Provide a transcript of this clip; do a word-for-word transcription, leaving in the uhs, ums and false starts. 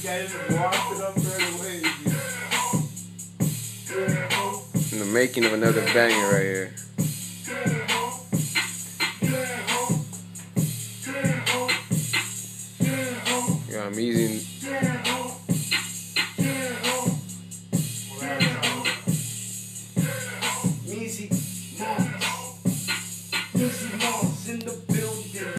In the making of another banger right here. Yeah, I'm easing.